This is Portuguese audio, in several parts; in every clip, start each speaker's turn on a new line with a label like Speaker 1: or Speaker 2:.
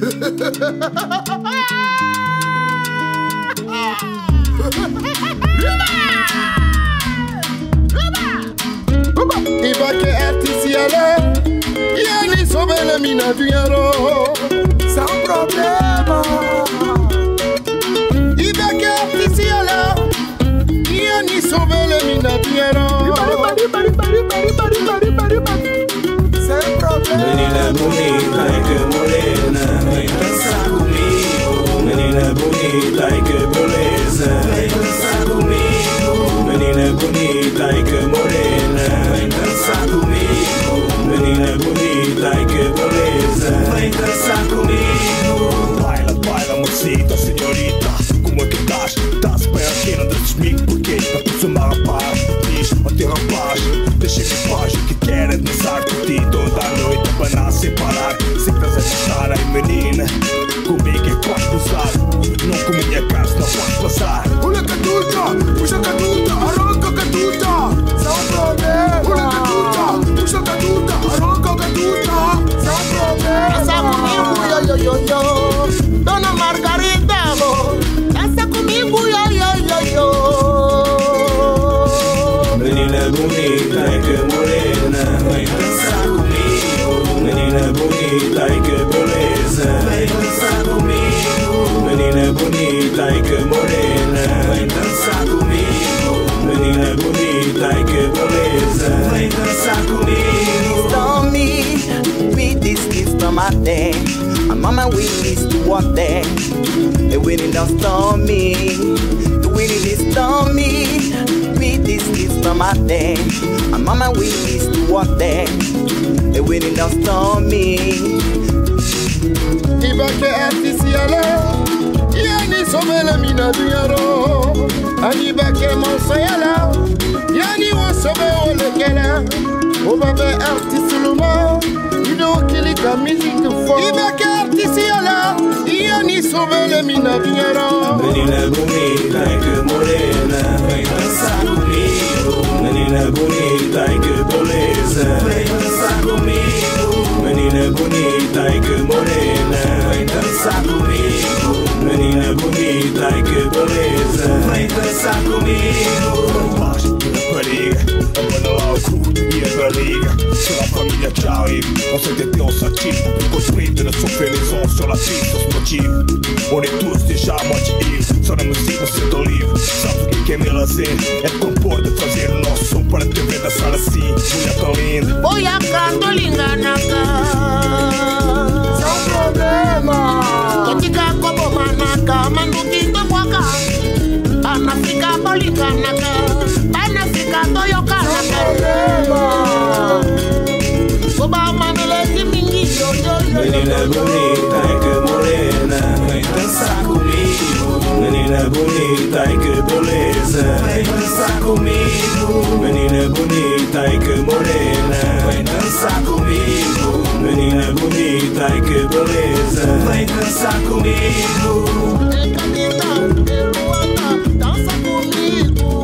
Speaker 1: Ibake artisiale, yani sobele mina duyaro,
Speaker 2: sans problème.
Speaker 1: Ibake artisiale, yani sobele mina duyaro,
Speaker 2: sem problema.
Speaker 3: Menina bonita e que morena, vem dançar comigo. Menina bonita e que beleza, vem dançar comigo. Menina bonita e que morena, vem dançar comigo. Menina bonita e que beleza, vem dançar comigo. Baila, baila, mocita, senhorita, como é que estás? Estás bem aqui, não deixes comigo, porque não posso uma rapaz. Diz, ó teu rapaz, deixa-me em paz, o que quer é dançar por ti toda a noite, abanar sem parar. Sei que estás a gostar, ai menina, comigo é que vais gozar. Não com minha casa, não podes passar.
Speaker 2: Pula catuta, puxa catuta, arranca catuta, sem problema. Pula catuta, puxa catuta, arranca catuta, sem problema.
Speaker 1: dança comigo, yo, yo, yo, yo, Dona Margarida, dança comigo, yo, yo, yo, yo.
Speaker 3: Menina bonita e que morena, vem dançar comigo. Menina bonita e que beleza, vem dançar comigo. Menina bonita e que morena, vem dançar comigo. Menina bonita e que beleza, vem dançar comigo.
Speaker 4: Stone me with this list on my day. I'm on my list to walk there. The winning don't stone me. The winning is stone me with this list on my day. I'm on my list to walk there. The winning don't stone me.
Speaker 1: Ibake artisiale, yani sobele mina duyaro, Anibake monsayala, yani wasobe olekela, Obabe artisiluma, ido kilika musique fort. Ibake artisiale, yani sobele mina duyaro.
Speaker 3: Menina bonita e que morena, vem dançar comigo. Menina bonita e que beleza, vem dançar comigo. Menina bonita e que morena, vem dançar comigo. Menina bonita e que beleza, vem dançar comigo. Rapaz, rapariga, abana lá o cu e a barriga. Sur la famiglia, ciao, on s'était en satif. Construit de notre fémaison sur la piste, on se motive. On est tous déjà à moitié ivres. Só na música você tá livre. Sabes o que é meu lazer? É de compor, de fazer o nosso som para te ver dançar assim. Mulher tão linda.
Speaker 1: Boya canto linganaka,
Speaker 2: Sem problema.
Speaker 1: Kotika kobo manaka, manduki to waka, Panafrika bolinganaka, Panafrika to yokanaka. Koba manele kimingi yo yo yo.
Speaker 3: Menina bonita e que morena, vem dançar comigo. Menina bonita e que beleza, vem dançar comigo. Menina bonita e que morena, vem dançar comigo. Menina bonita e que beleza, vem dançar comigo.
Speaker 1: Dança comigo.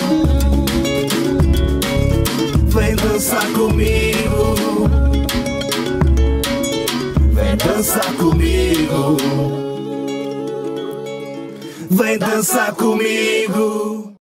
Speaker 3: Vem dançar comigo. Vem dançar comigo. Vem dançar comigo.